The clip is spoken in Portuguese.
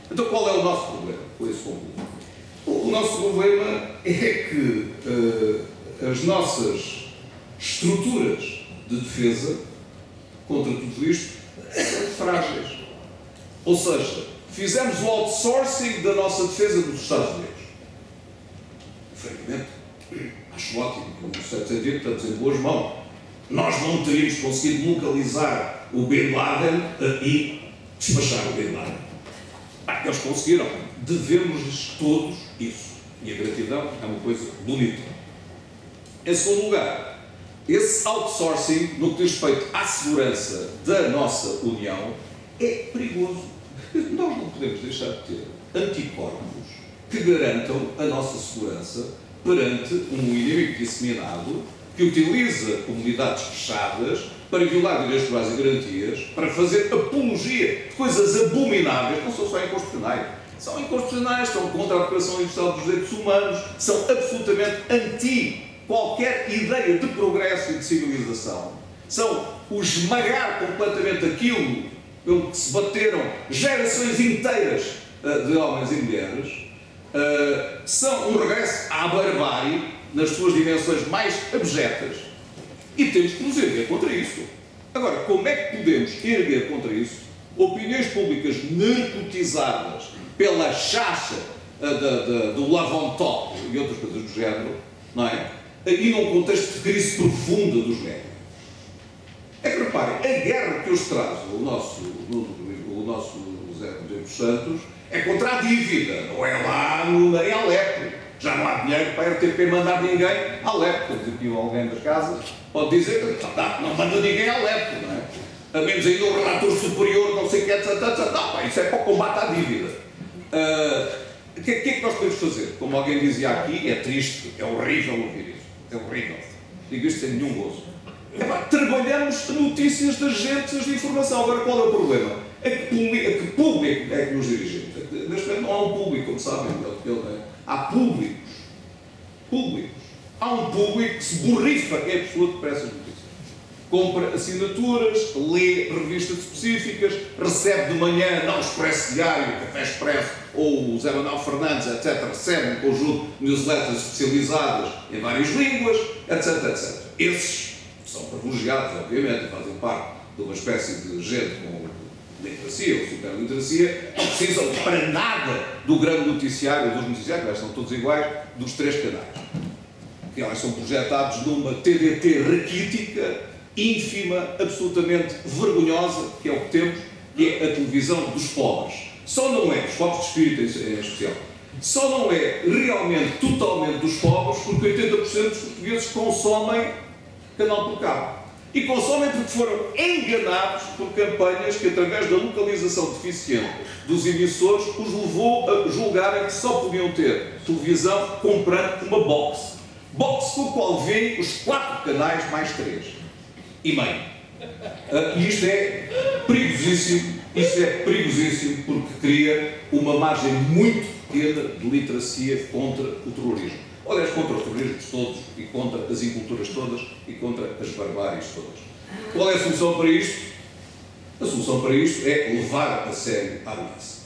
Então qual é o nosso problema? Com esse concluo. O nosso problema é que as nossas estruturas de defesa contra tudo isto são frágeis. Ou seja, fizemos o outsourcing da nossa defesa dos Estados Unidos. Francamente, acho ótimo. No certo sentido, estamos em boas mãos. Nós não teríamos conseguido localizar o Bin Laden e despachar o Bin Laden. Eles conseguiram. Devemos-lhes todos isso. E a gratidão é uma coisa bonita. Em segundo lugar, esse outsourcing, no que diz respeito à segurança da nossa União, é perigoso. Nós não podemos deixar de ter anticorpos que garantam a nossa segurança perante um inimigo disseminado que utiliza comunidades fechadas para violar direitos básicos e garantias, para fazer apologia de coisas abomináveis, não são só inconstitucionais. São inconstitucionais, são contra a Declaração Universal dos Direitos Humanos, são absolutamente anti qualquer ideia de progresso e de civilização. São o esmagar completamente aquilo pelo que se bateram gerações inteiras de homens e mulheres. São um regresso à barbárie nas suas dimensões mais abjetas. E temos que nos erguer contra isso. Agora, como é que podemos erguer contra isso opiniões públicas narcotizadas pela chacha do love on top e outras coisas do género, não é? E num contexto de crise profunda dos médios? É que, reparem, a guerra que hoje traz o nosso José Rodrigues Santos é contra a dívida, não é lá em Alepo. Já não há dinheiro para a RTP mandar ninguém a Alepo. Quer dizer, que alguém das casas pode dizer que não manda ninguém a Alepo, não é? A menos ainda o relator superior, não sei o que, etc. Não, isso é para o combate à dívida. O que é que nós podemos fazer? Como alguém dizia aqui, é triste, é horrível ouvir isso. É horrível. Digo isto sem nenhum gozo. Trabalhamos notícias das agências de informação. Agora, qual é o problema? A que público é que nos dirigimos? Neste momento não há um público, como sabem. Há públicos. Há um público que se borrifa em absoluto para essas notícias. Compra assinaturas, lê revistas específicas, recebe de manhã, não o Expresso Diário, o Café Expresso ou o Zé Manuel Fernandes, etc. Recebe um conjunto de newsletters especializadas em várias línguas, etc. Esses são privilegiados, obviamente, e fazem parte de uma espécie de gente com literacia ou superliteracia, não precisam para nada do grande noticiário, dos noticiários, eles são todos iguais, dos 3 canais. Que elas são projetados numa TDT raquítica, ínfima, absolutamente vergonhosa, que é o que temos, que é a televisão dos pobres. Só não é, dos pobres de espírito em especial, só não é realmente, totalmente dos pobres, porque 80% dos portugueses consomem canal por cabo. E consomem porque foram enganados por campanhas que, através da localização deficiente dos emissores, os levou a julgarem que só podiam ter televisão comprando uma box. Box com o qual vêem os 4 canais mais 3. E meio. E isto é perigosíssimo. Isso é perigosíssimo porque cria uma margem muito pequena de literacia contra o terrorismo. Aliás, contra os terrorismos todos e contra as inculturas todas e contra as barbáries todas. Qual é a solução para isto? A solução para isto é levar a sério a aliança.